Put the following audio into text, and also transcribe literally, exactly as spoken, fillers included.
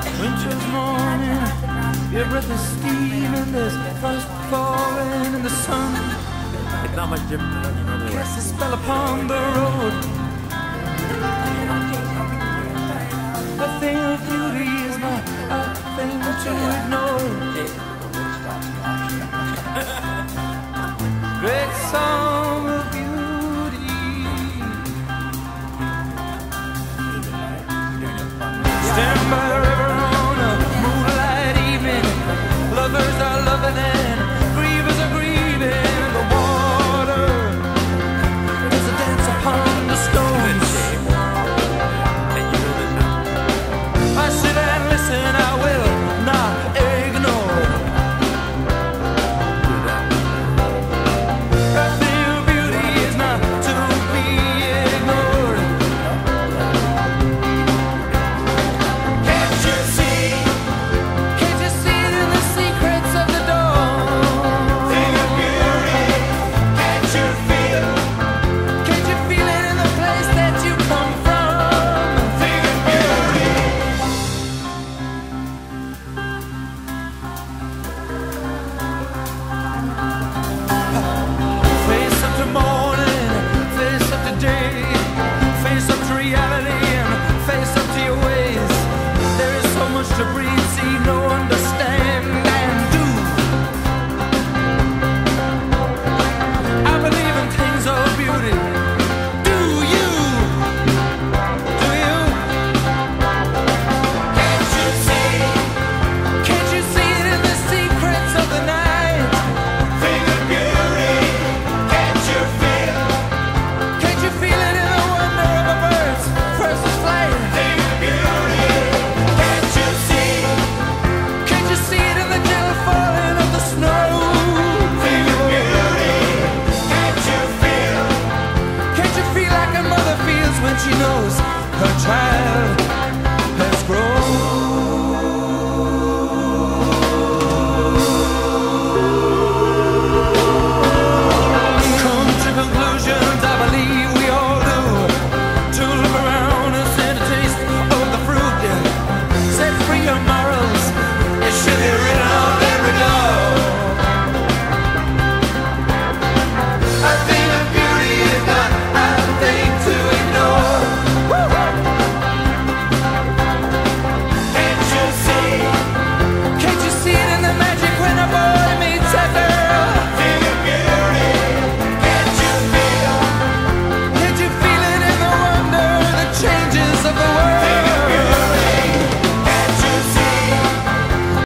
Winter's morning, your breath is steaming, there's frost falling in the sun. It's not much different than you normally wear. Cast a spell upon the road. A thing of beauty is not a thing to ignore.